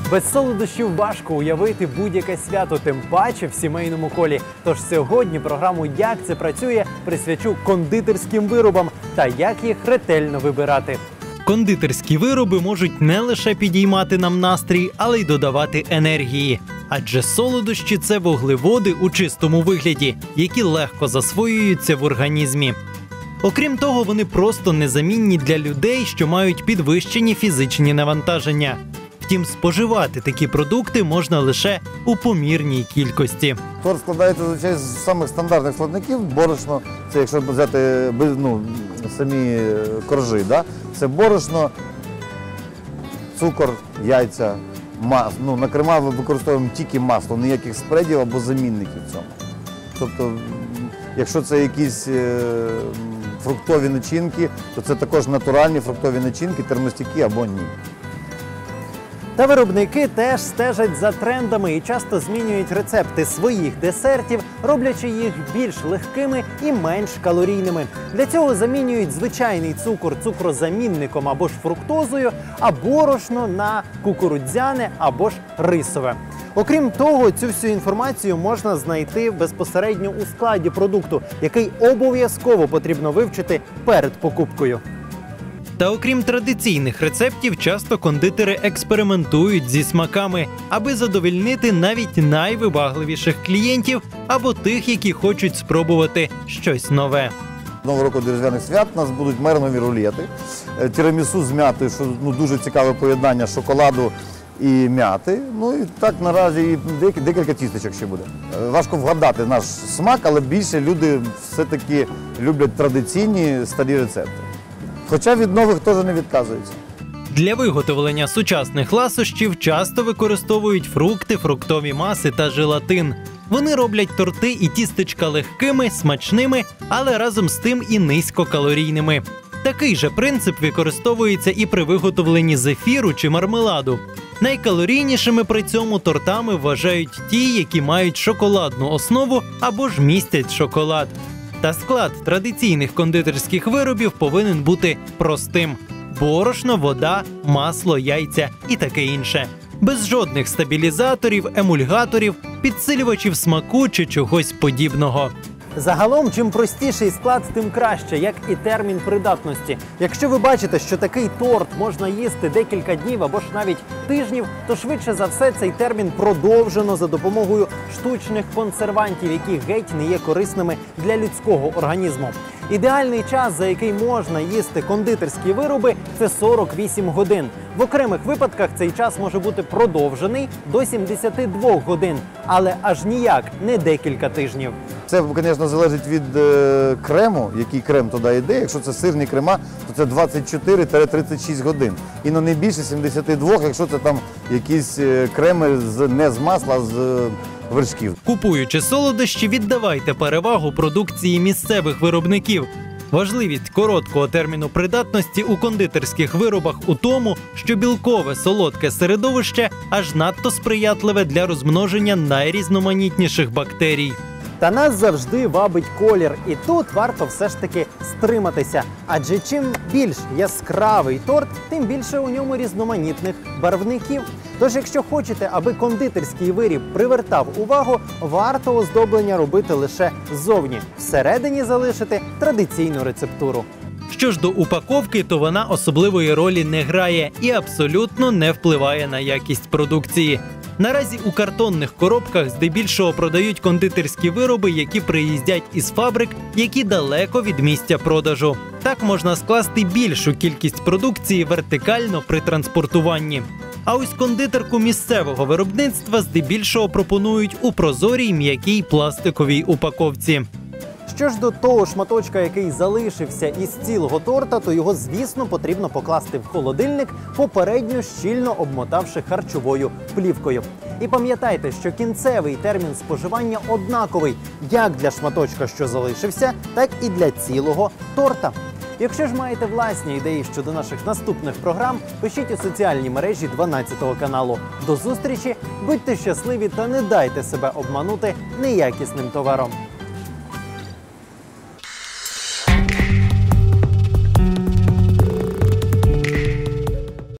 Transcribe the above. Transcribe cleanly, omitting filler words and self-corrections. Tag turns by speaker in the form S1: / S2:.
S1: Без солодощів важко уявити будь-яке свято, тим паче в сімейному колі. Тож сьогодні програму «Як це працює» присвячу кондитерським виробам та як їх ретельно вибирати. Кондитерські вироби можуть не лише підіймати нам настрій, але й додавати енергії. Адже солодощі – це вуглеводи у чистому вигляді, які легко засвоюються в організмі. Окрім того, вони просто незамінні для людей, що мають підвищені фізичні навантаження. Втім, споживати такі продукти можна лише у помірній кількості.
S2: Торт складається, звичайно, з самих стандартних складників. Борошно, це якщо взяти самі коржі, це борошно, цукор, яйця, масло. На крема використовуємо тільки масло, ніяких спредів або замінників цьому. Тобто, якщо це якісь фруктові начинки, то це також натуральні фруктові начинки, термостійкі або ні.
S1: Та виробники теж стежать за трендами і часто змінюють рецепти своїх десертів, роблячи їх більш легкими і менш калорійними. Для цього замінюють звичайний цукор цукрозамінником або ж фруктозою, а борошно на кукурудзяне або ж рисове. Окрім того, цю всю інформацію можна знайти безпосередньо у складі продукту, який обов'язково потрібно вивчити перед покупкою. Та окрім традиційних рецептів, часто кондитери експериментують зі смаками, аби задовольнити навіть найвибагливіших клієнтів або тих, які хочуть спробувати щось нове.
S2: Нового року до Різдвяних свят у нас будуть мернові рулети, тірамісу з м'ятою, що дуже цікаве поєднання шоколаду і м'яти. І так наразі і декілька тістечок ще буде. Важко вгадати наш смак, але більше люди все-таки люблять традиційні старі рецепти. Хоча від нових теж не відказуються.
S1: Для виготовлення сучасних ласощів часто використовують фрукти, фруктові маси та желатин. Вони роблять торти і тістечка легкими, смачними, але разом з тим і низькокалорійними. Такий же принцип використовується і при виготовленні зефіру чи мармеладу. Найкалорійнішими при цьому тортами вважають ті, які мають шоколадну основу або ж містять шоколад. Та склад традиційних кондитерських виробів повинен бути простим – борошно, вода, масло, яйця і таке інше. Без жодних стабілізаторів, емульгаторів, підсилювачів смаку чи чогось подібного. Загалом, чим простіший склад, тим краще, як і термін придатності. Якщо ви бачите, що такий торт можна їсти декілька днів або ж навіть тижнів, то швидше за все цей термін продовжено за допомогою штучних консервантів, які геть не є корисними для людського організму. Ідеальний час, за який можна їсти кондитерські вироби – це 48 годин. В окремих випадках цей час може бути продовжений до 72 годин, але аж ніяк не декілька тижнів.
S2: Це, звісно, залежить від крему, який крем туди йде. Якщо це сирні крема, то це 24-36 годин. І не більше 72, якщо це там якісь креми не з масла, а з вершків.
S1: Купуючи солодощі, віддавайте перевагу продукції місцевих виробників. Важливість короткого терміну придатності у кондитерських виробах у тому, що білкове солодке середовище аж надто сприятливе для розмноження найрізноманітніших бактерій. Та нас завжди вабить колір, і тут варто все ж таки стриматися. Адже чим більш яскравий торт, тим більше у ньому різноманітних барвників. Тож, якщо хочете, аби кондитерський виріб привертав увагу, варто оздоблення робити лише ззовні. Всередині залишити традиційну рецептуру. Що ж до упаковки, то вона особливої ролі не грає і абсолютно не впливає на якість продукції. Наразі у картонних коробках здебільшого продають кондитерські вироби, які приїздять із фабрик, які далеко від місця продажу. Так можна скласти більшу кількість продукції вертикально при транспортуванні. А ось кондитерку місцевого виробництва здебільшого пропонують у прозорій м'якій пластиковій упаковці. Що ж до того шматочка, який залишився із цілого торта, то його, звісно, потрібно покласти в холодильник, попередньо щільно обмотавши харчовою плівкою. І пам'ятайте, що кінцевий термін споживання однаковий як для шматочка, що залишився, так і для цілого торта. Якщо ж маєте власні ідеї щодо наших наступних програм, пишіть у соціальній мережі 12-го каналу. До зустрічі, будьте щасливі та не дайте себе обманути неякісним товаром.